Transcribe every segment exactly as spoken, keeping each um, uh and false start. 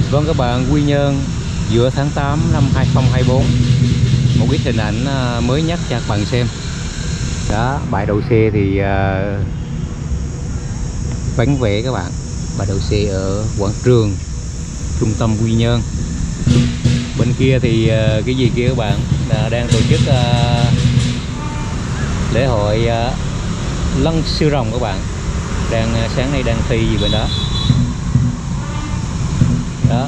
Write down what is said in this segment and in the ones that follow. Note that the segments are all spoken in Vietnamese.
Vâng các bạn, Quy Nhơn giữa tháng tám năm hai không hai tư, một ít hình ảnh mới nhất cho các bạn xem. Đó, bãi đậu xe thì uh, vắng vẻ các bạn. Bãi đậu xe ở quảng trường trung tâm Quy Nhơn. Bên kia thì uh, cái gì kia các bạn, là đang tổ chức uh, lễ hội uh, Lân Sư Rồng các bạn. Đang uh, sáng nay đang thi gì bên đó. Đó.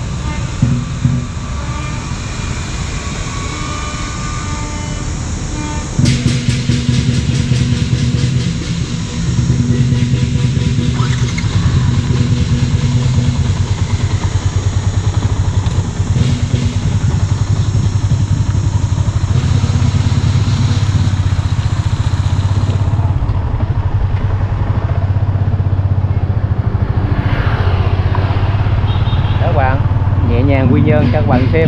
Nhẹ nhàng Quy Nhơn cho các bạn xem.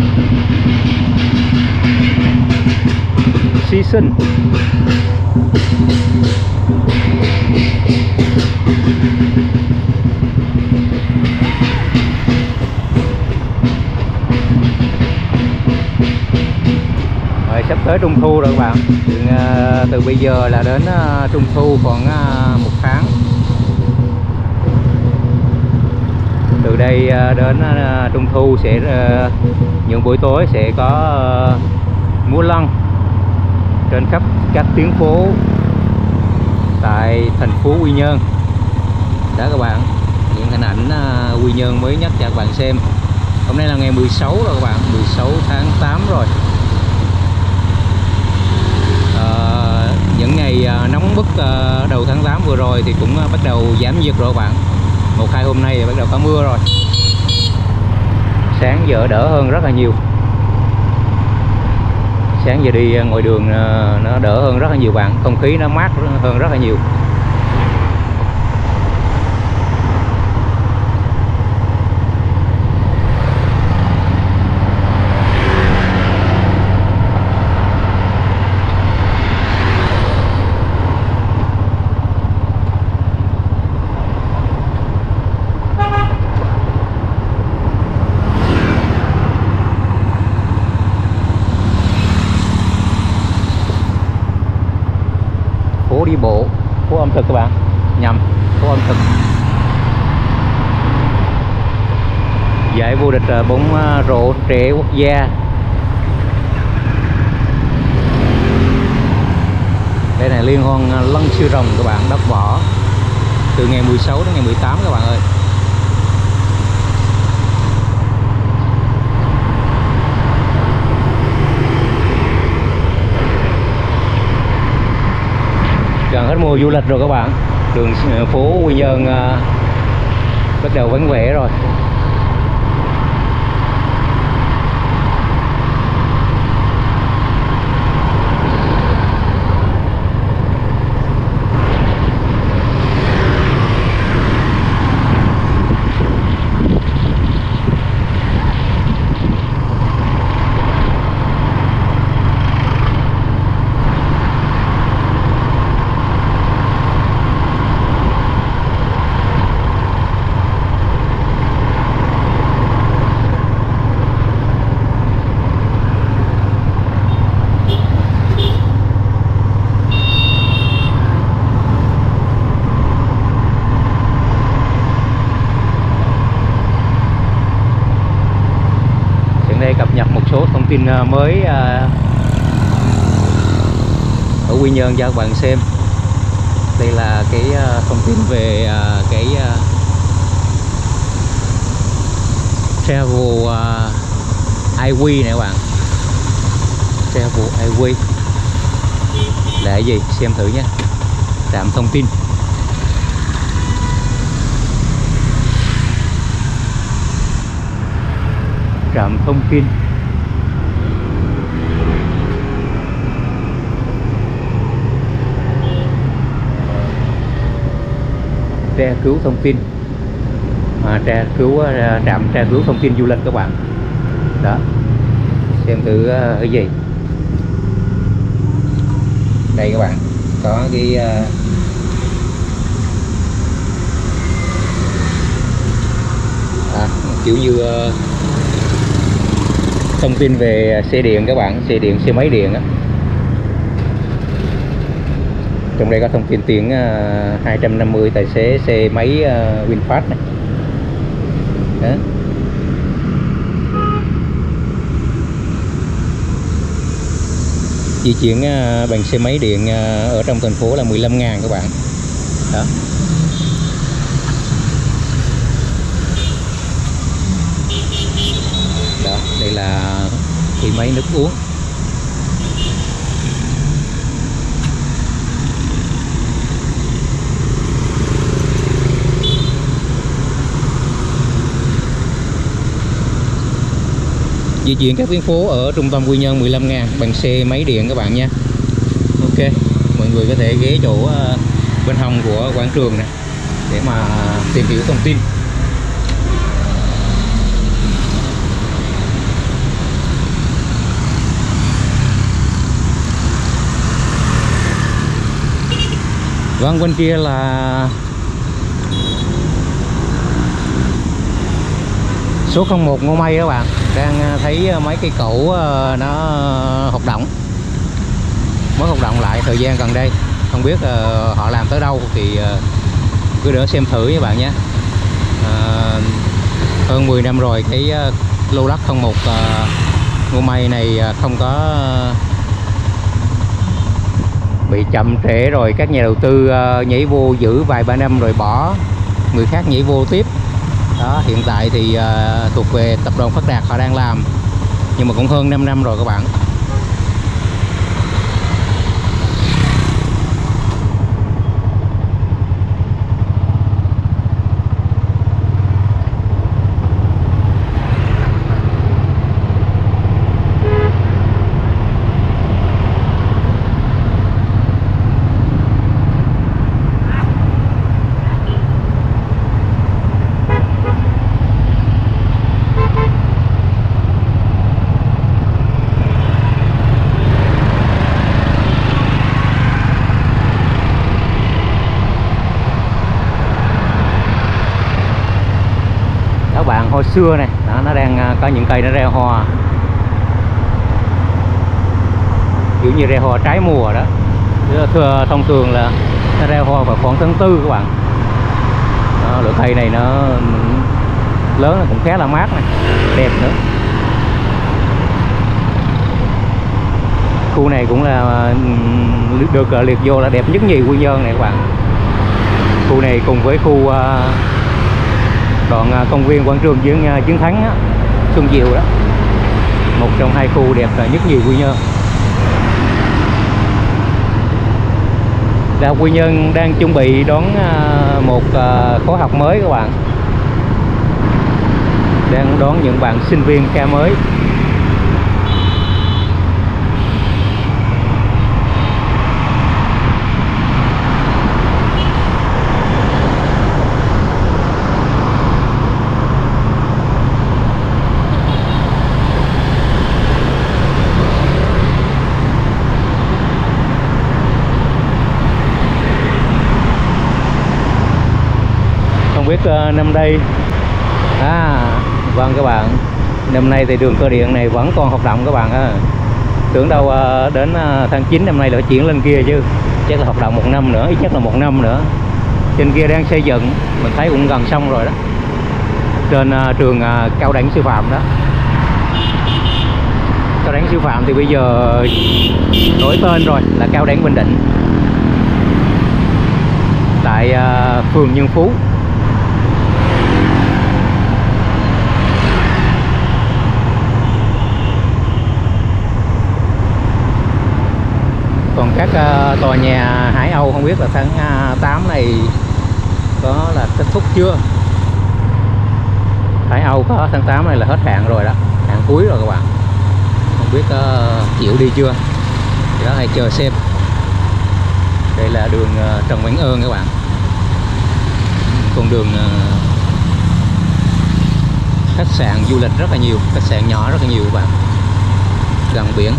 Xí sinh. Rồi, sắp tới Trung Thu rồi các bạn. Từ, từ bây giờ là đến uh, Trung Thu còn uh, một tháng. Từ đây đến Trung Thu sẽ những buổi tối sẽ có múa lân trên khắp các tuyến phố tại thành phố Quy Nhơn. Đó các bạn, những hình ảnh Quy Nhơn mới nhất cho các bạn xem. Hôm nay là ngày mười sáu rồi các bạn, mười sáu tháng tám rồi. À, những ngày nóng bức đầu tháng tám vừa rồi thì cũng bắt đầu giảm nhiệt rồi các bạn. Một hai hôm nay thì bắt đầu có mưa rồi. Sáng giờ đỡ hơn rất là nhiều. Sáng giờ đi ngoài đường nó đỡ hơn rất là nhiều bạn. Không khí nó mát hơn rất là nhiều. Phố đi bộ, phố ẩm thực các bạn, nhầm, phố ẩm thực. Giải vô địch bóng rổ trẻ quốc gia. Đây này, liên hoan Lân Sư Rồng các bạn, Đất Võ, từ ngày mười sáu đến ngày mười tám các bạn ơi. Gần hết mùa du lịch rồi các bạn. Đường phố Quy Nhơn uh, bắt đầu vắng vẻ rồi. Đây cập nhật một số thông tin mới ở Quy Nhơn cho các bạn xem. Đây là cái thông tin về cái Travel i quy này các bạn. Travel i quy là cái gì? Xem thử nhé. Trạm thông tin. Trạm thông tin. Tra cứu thông tin. À, tra cứu trạm tra cứu thông tin du lịch các bạn. Đó. Xem thử uh, cái gì. Đây các bạn, có cái uh, kiểu như uh, thông tin về xe điện các bạn, xe điện, xe máy điện á. Trong đây có thông tin tiếng uh, hai trăm năm mươi tài xế xe máy uh, VinFast này. Đó. Di chuyển uh, bằng xe máy điện uh, ở trong thành phố là mười lăm ngàn các bạn. Đó. Đó, đây là cái máy nước uống. Di chuyển các tuyến phố ở trung tâm Quy Nhơn mười lăm ngàn bằng xe máy điện các bạn nha. Ok, mọi người có thể ghé chỗ uh, bên hông của quảng trường này để mà tìm hiểu thông tin. Vâng, bên kia là số không một Ngô Mây các bạn. Đang thấy mấy cây cẩu nó hoạt động, mới hoạt động lại thời gian gần đây. Không biết họ làm tới đâu thì cứ đỡ xem thử các bạn nhé. À, hơn mười năm rồi cái lô đất không một Ngô Mây này không có bị chậm trễ, rồi các nhà đầu tư nhảy vô giữ vài ba năm rồi bỏ, người khác nhảy vô tiếp. Đó, hiện tại thì uh, thuộc về tập đoàn Phát Đạt họ đang làm, nhưng mà cũng hơn năm năm rồi các bạn. Bạn hồi xưa này đó, nó đang có những cây nó ra hoa kiểu như ra hoa trái mùa đó. Thưa, thông thường là nó ra hoa vào khoảng tháng tư các bạn. Đó, loại cây này nó lớn, nó cũng khá là mát này, đẹp nữa. Khu này cũng là được liệt vô là đẹp nhất nhì Quy Nhơn này các bạn. Khu này cùng với khu uh, đoạn công viên quảng trường chiến, chiến thắng á, Xuân Diệu đó, một trong hai khu đẹp nhất nhì Quy Nhơn. Đại học Quy Nhơn đang chuẩn bị đón một khóa học mới các bạn, đang đón những bạn sinh viên ca mới. Biết uh, năm nay à vâng các bạn, năm nay thì đường cơ điện này vẫn còn hoạt động các bạn ha. Tưởng đâu uh, đến uh, tháng chín năm nay lại chuyển lên kia chứ, chắc là hoạt động một năm nữa, ít nhất là một năm nữa. Trên kia đang xây dựng, mình thấy cũng gần xong rồi đó, trên uh, trường uh, cao đẳng sư phạm đó. Cao đẳng sư phạm thì bây giờ đổi tên rồi, là Cao đẳng Bình Định, tại uh, phường Nhân Phú. Còn các uh, tòa nhà Hải Âu không biết là tháng uh, tám này có là kết thúc chưa. Hải Âu có tháng tám này là hết hạn rồi đó, hạn cuối rồi các bạn. Không biết uh, chịu đi chưa, thì đó hãy chờ xem. Đây là đường uh, Trần Văn Ơn các bạn, con đường uh, khách sạn du lịch rất là nhiều, khách sạn nhỏ rất là nhiều các bạn, gần biển.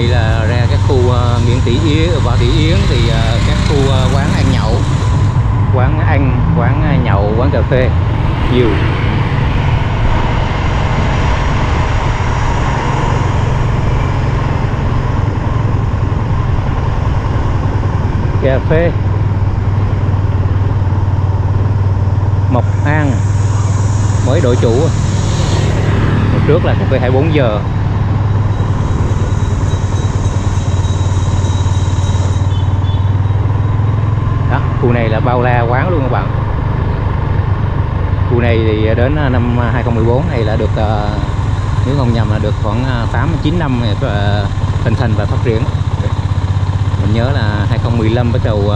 đây là ra các khu uh, Nguyễn Thị Yến, Võ Thị Yến thì uh, các khu uh, quán ăn nhậu, quán ăn, quán nhậu, quán cà phê nhiều. Cà phê Mộc An mới đổi chủ. Hồi trước là cà phê hai mươi bốn giờ. Đó, khu này là bao la quán luôn các bạn. Khu này thì đến năm hai không một bốn này là được, nếu không nhầm là được khoảng tám chín năm hình thành và phát triển. Mình nhớ là hai không một lăm bắt đầu uh,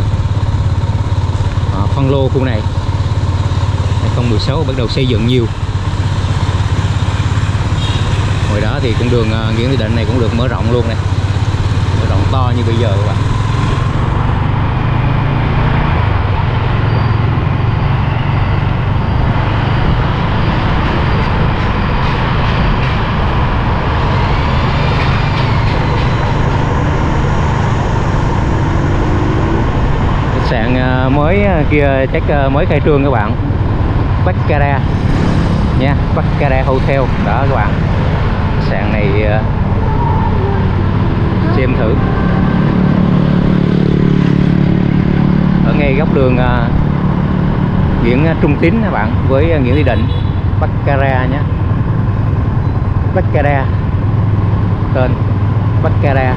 uh, phân lô khu này, hai không một sáu bắt đầu xây dựng nhiều. Hồi đó thì con đường uh, Nguyễn Thị Định này cũng được mở rộng luôn này, mở rộng to như bây giờ các bạn. Sạn mới kia chắc mới khai trương các bạn, Baccarat nha, Baccarat Hotel đó các bạn. Sạn này xem thử ở ngay góc đường Nguyễn Trung Tín các bạn với Nguyễn Thị Định, Baccarat nhé, Baccarat, tên Baccarat,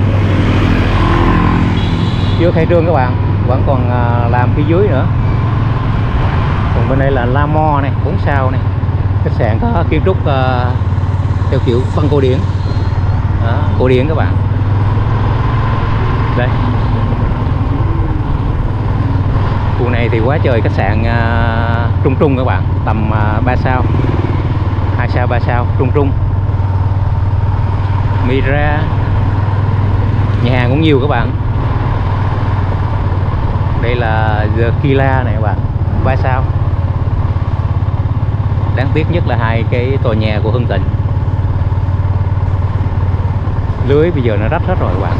chưa khai trương các bạn, vẫn còn làm phía dưới nữa. Còn bên đây là La Mo này, bốn sao này, khách sạn có kiến trúc uh, theo kiểu văn cổ điển, đó, cổ điển các bạn. Đây, khu này thì quá trời khách sạn uh, trung trung các bạn, tầm uh, ba sao, hai sao, ba sao, trung trung. Mira, nhà hàng cũng nhiều các bạn. Đây là The Kila này các bạn, ba sao. Đáng tiếc nhất là hai cái tòa nhà của Hưng Thịnh, lưới bây giờ nó rách hết rồi các bạn.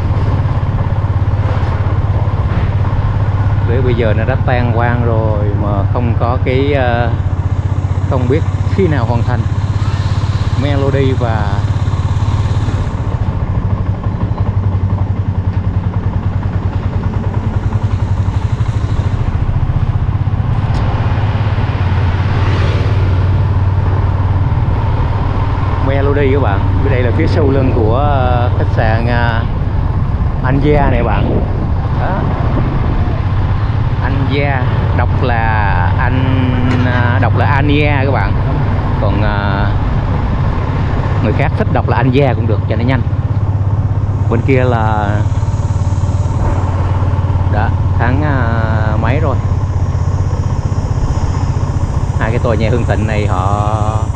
Lưới bây giờ nó đã tan quang rồi mà không có cái uh, không biết khi nào hoàn thành. Melody và Melody các bạn. Đây là phía sau lưng của khách sạn Anja này bạn. Đó. Anja, đọc là anh đọc là Ania các bạn. Còn người khác thích đọc là Anja cũng được cho nó nhanh. Bên kia là đó, tháng mấy rồi. Hai cái tòa nhà Hưng Thịnh này họ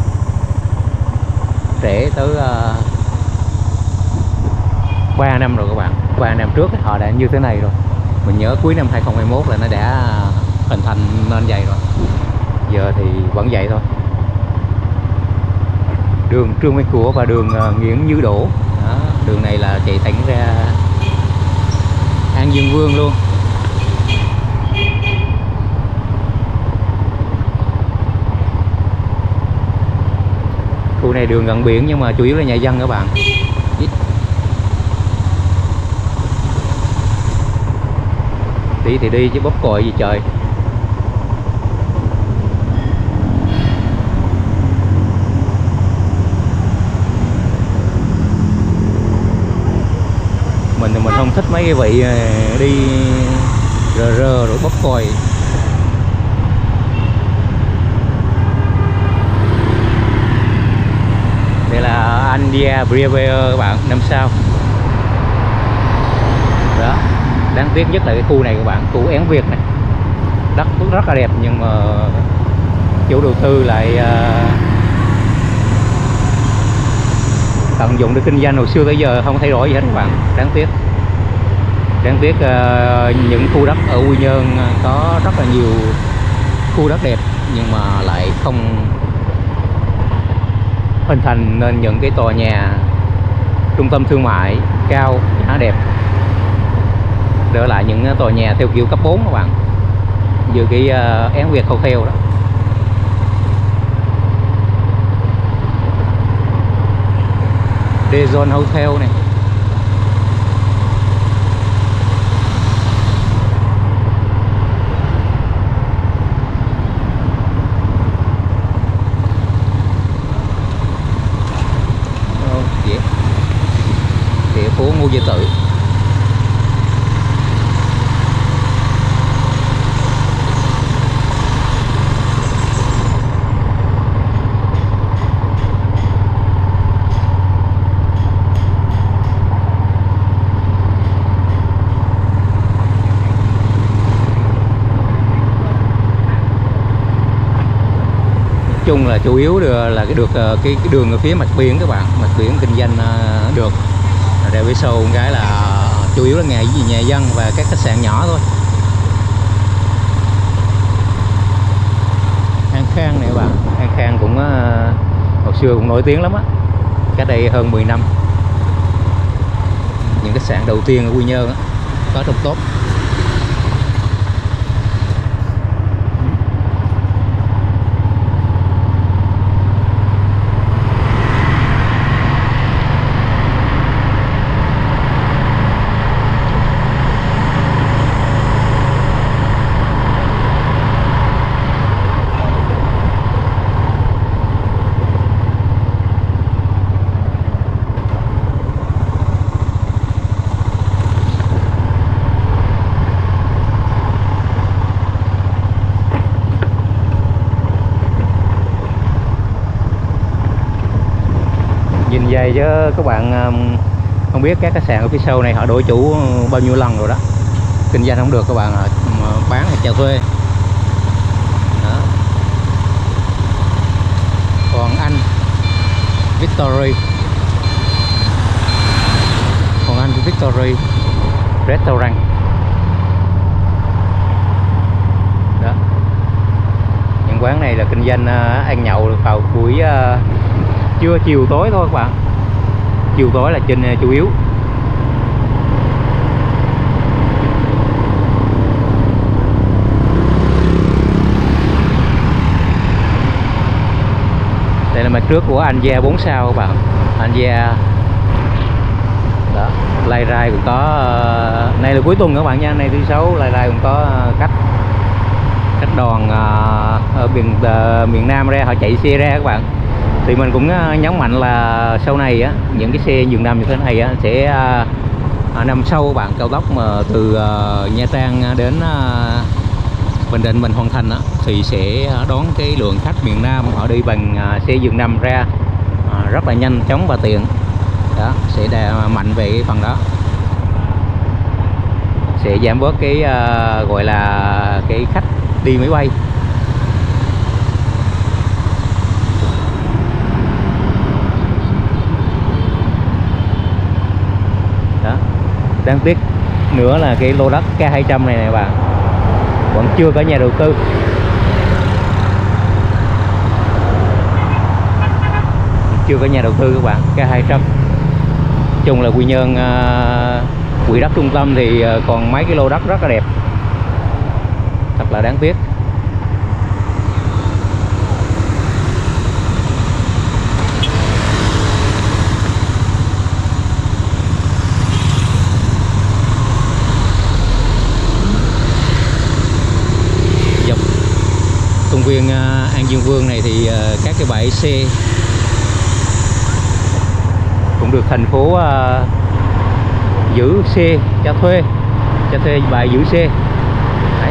trễ tới uh, ba năm rồi các bạn. ba năm trước họ đã như thế này rồi. Mình nhớ cuối năm hai không hai mốt là nó đã hình thành nên vậy rồi. Giờ thì vẫn vậy thôi. Đường Trương Minh Của và đường uh, Nguyễn Như Đỗ. Đó, đường này là chạy thẳng ra An Dương Vương luôn. Khu này đường gần biển nhưng mà chủ yếu là nhà dân các bạn. Đi thì đi chứ bóp còi gì trời. Mình thì mình không thích mấy cái vị đi rờ rờ rồi bóp còi. Đây là Andia Brewer các bạn, năm sao. Đó, đáng tiếc nhất là cái khu này các bạn, khu Én Việt này. Đất cũng rất là đẹp nhưng mà chủ đầu tư lại uh, tận dụng để kinh doanh hồi xưa tới giờ không thay đổi gì hết các bạn. Đáng tiếc. Đáng tiếc uh, những khu đất ở Quy Nhơn có rất là nhiều khu đất đẹp nhưng mà lại không hình thành nên những cái tòa nhà trung tâm thương mại cao, khá đẹp. Đỡ lại những tòa nhà theo kiểu cấp bốn các bạn, như cái uh, Én Việt Hotel đó. Dezon Hotel này. Dễ Địa phố Ngô Gia Tự. Chung là chủ yếu là cái được cái, cái đường ở phía mặt biển các bạn, mặt biển kinh doanh được. Rồi phía sau cái là chủ yếu là nhà gì nhà dân và các khách sạn nhỏ thôi. An Khang này các bạn, An Khang cũng hồi xưa cũng nổi tiếng lắm á, cách đây hơn mười năm. Những khách sạn đầu tiên ở Quy Nhơn á, có trong top. Nhìn vậy chứ các bạn không biết các khách sạn ở phía sau này họ đổi chủ bao nhiêu lần rồi đó. Kinh doanh không được các bạn ạ, bán hay cho thuê đó. Còn anh Victory, còn anh Victory Restaurant đó. Những quán này là kinh doanh ăn nhậu vào buổi trưa chiều tối thôi các bạn, chiều tối là trên chủ yếu. Đây là mặt trước của Anh Gia bốn sao các bạn, Anh Gia đó. Lai Rai cũng có, này là cuối tuần các bạn nha, này thứ sáu Lai Rai cũng có khách khách đoàn ở miền miền Nam ra, họ chạy xe ra các bạn. Thì mình cũng nhấn mạnh là sau này á, những cái xe giường nằm như thế này á, sẽ à, nằm sâu các bạn, cao tốc mà từ à, Nha Trang đến à, Bình Định mình hoàn thành á, thì sẽ đón cái lượng khách miền Nam họ đi bằng à, xe giường nằm ra à, rất là nhanh chóng và tiện đó, sẽ đà mạnh về cái phần đó, sẽ giảm bớt cái à, gọi là cái khách đi máy bay. Đáng tiếc nữa là cái lô đất K hai trăm này này bạn, vẫn chưa có nhà đầu tư. Chưa có nhà đầu tư các bạn, K hai trăm. Chung là Quy Nhơn uh, quỹ đất trung tâm thì uh, còn mấy cái lô đất rất là đẹp, thật là đáng tiếc. Công viên An Dương Vương này thì các cái bãi xe cũng được thành phố uh, giữ xe cho thuê, cho thuê bãi giữ xe. Đấy.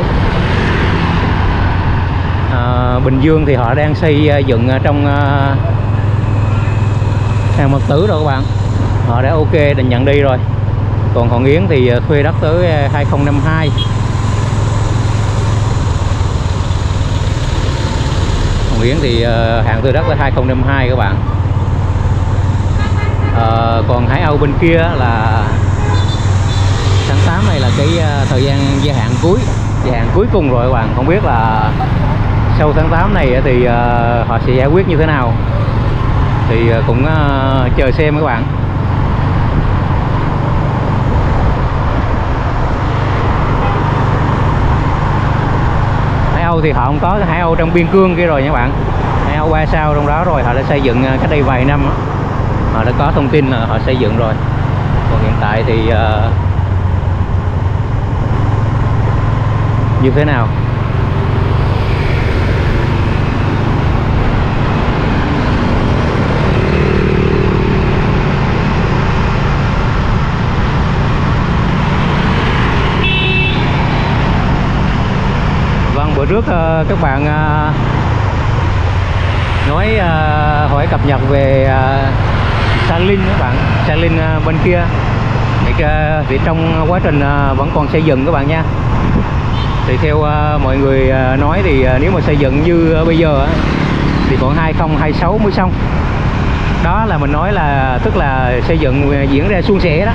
À, Bình Dương thì họ đang xây dựng trong uh, Hàng Mật Tử rồi các bạn, họ đã ok định nhận đi rồi. Còn Hòn Yến thì thuê đất tới hai không năm hai. Yến thì uh, hạn thuê đất là hai không năm hai các bạn. Uh, còn Hải Âu bên kia là tháng tám này là cái uh, thời gian gia hạn cuối, gia hạn cuối cùng rồi các bạn. Không biết là sau tháng tám này thì uh, họ sẽ giải quyết như thế nào, thì uh, cũng uh, chờ xem các bạn. Âu thì họ không có, Hải Âu trong biên cương kia rồi nha bạn. Hải Âu ba sao trong đó rồi, họ đã xây dựng cách đây vài năm, họ đã có thông tin là họ xây dựng rồi. Còn hiện tại thì uh, như thế nào? Vâng, bữa trước uh, các bạn uh, nói uh, hỏi cập nhật về uh, Salin các bạn, Salin uh, bên kia thì, uh, thì trong quá trình uh, vẫn còn xây dựng các bạn nha. Thì theo uh, mọi người uh, nói thì uh, nếu mà xây dựng như uh, bây giờ uh, thì còn hai không hai sáu mới xong. Đó là mình nói là tức là xây dựng uh, diễn ra suôn sẻ đó.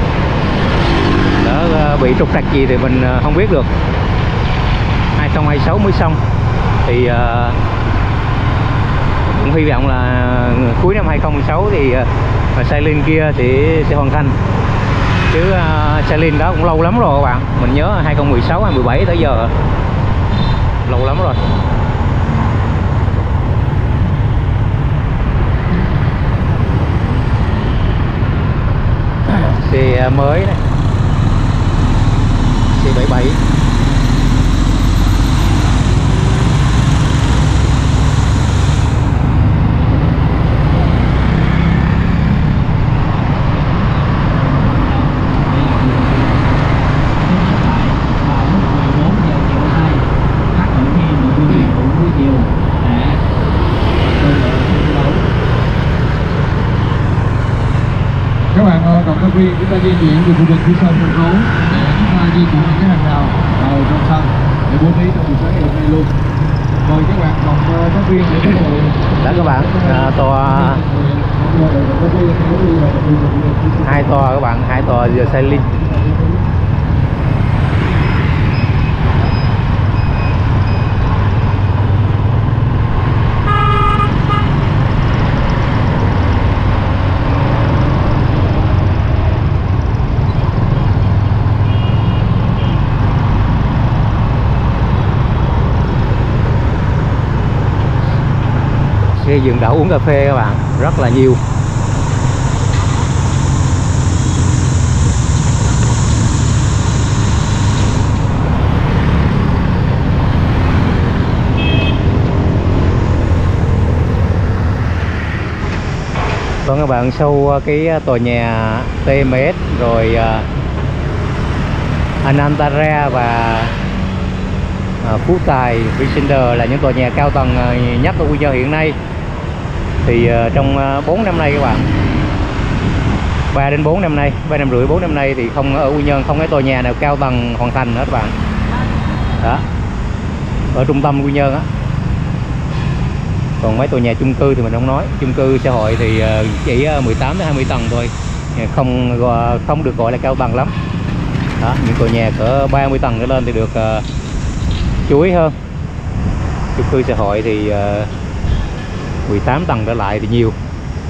Đó uh, bị trục trặc gì thì mình uh, không biết được. hai không hai sáu mới xong thì uh, cũng hy vọng là cuối năm hai không một sáu thì uh, Salin kia thì sẽ hoàn thành. Chứ uh, Salin đó cũng lâu lắm rồi các bạn. Mình nhớ hai không một sáu hay mười bảy tới giờ, lâu lắm rồi. Xe mới này, xe bảy bảy. Các bạn ơi, còn các viên chúng ta di chuyển từ khu vực phía sau sân khấu để chúng ta di chuyển những cái hàng rào vào trong sân để bố trí trong buổi sáng ngày hôm nay luôn. Mời các bạn còn các viên để các bạn. Đó các bạn, à, tòa hai tòa các bạn, hai tòa giờ Salin. Xe dừng đậu uống cà phê các bạn, rất là nhiều. Vâng các bạn, sau cái tòa nhà tê em ét rồi uh, Anantara và uh, Phú Tài Vicenter là những tòa nhà cao tầng uh, nhất ở Quy Nhơn hiện nay. Thì uh, trong uh, bốn năm nay các bạn, ba đến bốn năm nay, ba năm rưỡi bốn năm nay thì không ở Quy Nhơn không có tòa nhà nào cao tầng hoàn thành hết các bạn. Đó. Ở trung tâm Quy Nhơn á. Còn mấy tòa nhà chung cư thì mình không nói, chung cư xã hội thì uh, chỉ uh, mười tám đến hai mươi tầng thôi, không uh, không được gọi là cao tầng lắm. Đó, những tòa nhà cỡ ba mươi tầng trở lên thì được uh, chú ý hơn. Chung cư xã hội thì uh, mười tám tầng trở lại thì nhiều.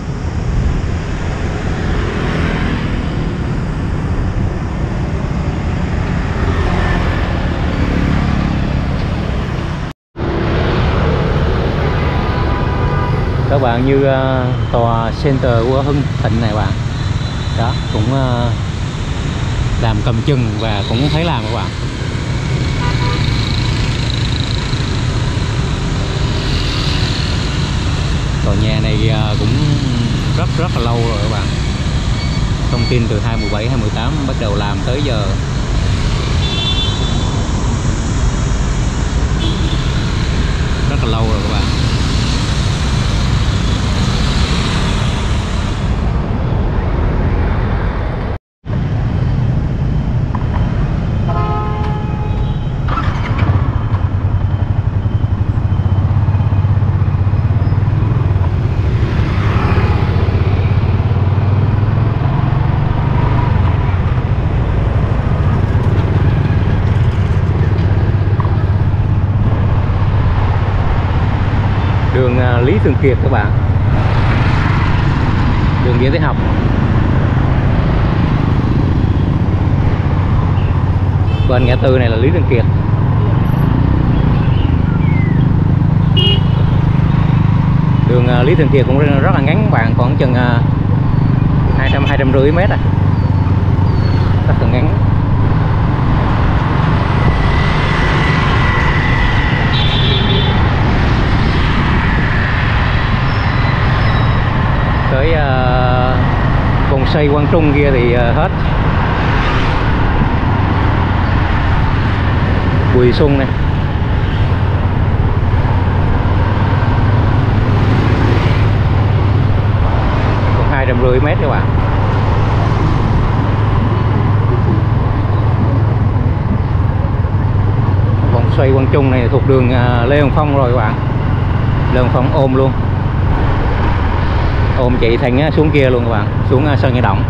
Các bạn, như uh, tòa center của Hưng Thịnh này bạn, đó cũng uh, làm cầm chừng và cũng thấy làm các bạn. Tòa nhà này uh, cũng rất rất là lâu rồi các bạn. Thông tin từ hai mười bảy hai mười tám bắt đầu làm tới giờ. Rất là lâu rồi các bạn. Đường Lý Thường Kiệt các bạn, đường Nguyễn Thái Học. Bên ngã tư này là Lý Thường Kiệt. uh, Lý Thường Kiệt cũng rất là ngắn các bạn, khoảng chừng uh, hai trăm hai trăm rưỡi mét à, rất là ngắn. Tới uh, vòng xoay Quang Trung kia thì uh, hết. Bùi Xuân này, còn hai trăm rưỡi mét các bạn. Vòng xoay Quang Trung này thuộc đường uh, Lê Hồng Phong rồi các bạn. Lê Hồng Phong ôm luôn, ôm chạy thành xuống kia luôn các bạn, xuống uh, sân Vận Động.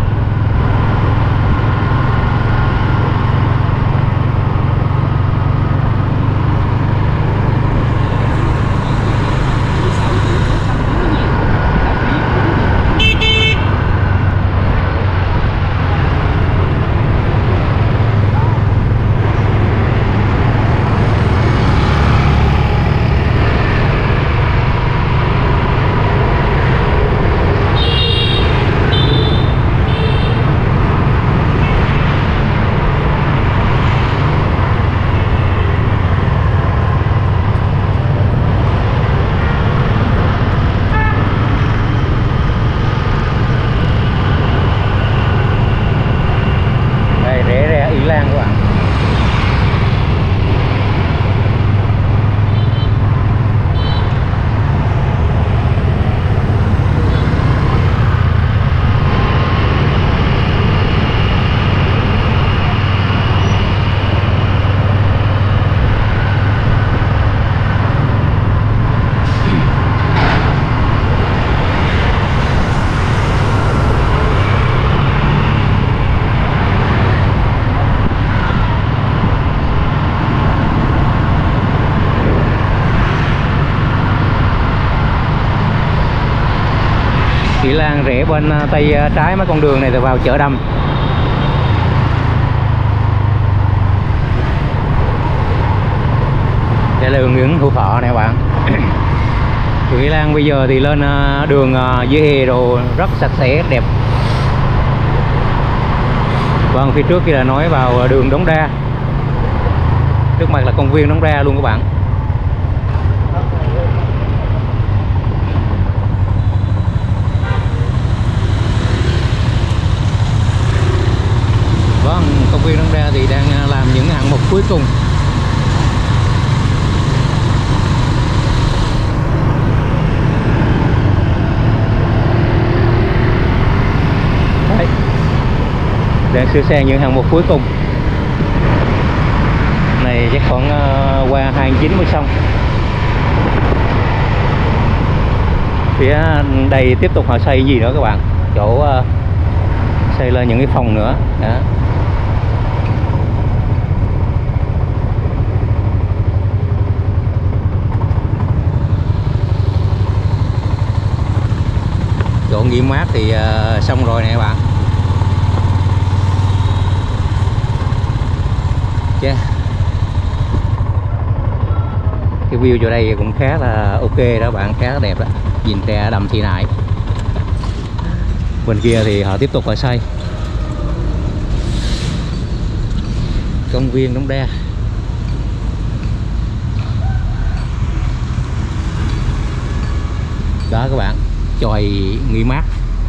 Thị Lan rẽ bên tay trái mấy con đường này thì vào chợ Đầm. Đây là đường Nguyễn Hữu Thọ này các bạn. Thị Lan bây giờ thì lên đường dưới hè đồ rất sạch sẽ đẹp. Vâng, phía trước kia là nói vào đường Đống Đa, trước mặt là công viên Đống Đa luôn các bạn. Vâng, công viên Đống Đa thì đang làm những hạng mục cuối cùng. Đấy, đang sửa sang những hạng mục cuối cùng. Này chắc khoảng uh, qua hai chín mới xong. Phía đây tiếp tục họ xây gì nữa các bạn, chỗ uh, xây lên những cái phòng nữa đó. Chỗ nghỉ mát thì uh, xong rồi nè các bạn. Yeah. Cái view chỗ đây cũng khá là ok đó bạn, khá là đẹp đó, nhìn ra đầm Thị Nại. Bên kia thì họ tiếp tục họ xây công viên Đống Đa. Đó các bạn, chòi nghỉ mát.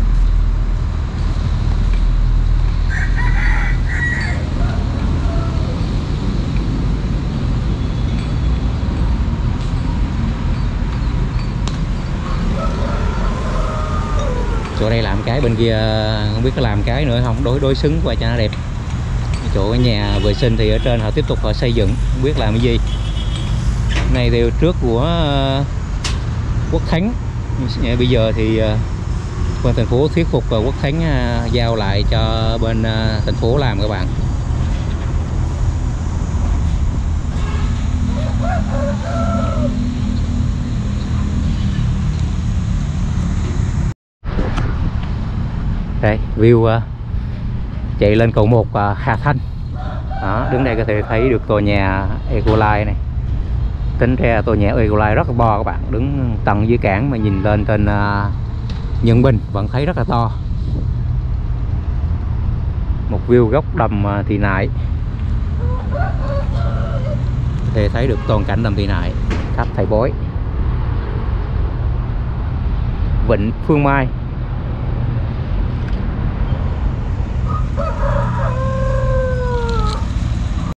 Chỗ đây làm cái, bên kia không biết có làm cái nữa không, đối đối xứng qua cho nó đẹp. Chỗ nhà vệ sinh thì ở trên họ tiếp tục họ xây dựng, không biết làm cái gì. Này thì trước của Quốc Thắng, bây giờ thì bên thành phố thuyết phục Quốc Thắng giao lại cho bên thành phố làm các bạn. Đây view uh, chạy lên cầu một uh, Hà Thanh đó, đứng đây có thể thấy được tòa nhà Ecoline này. Tính ra tôi nhẹ Ecoline rất là to các bạn, đứng tầng dưới cảng mà nhìn lên trên uh, Nhân Bình vẫn thấy rất là to. Một view góc đầm uh, Thị Nại, có thể thấy được toàn cảnh đầm Thị Nại, tháp Thầy Bói, Vịnh Phương Mai.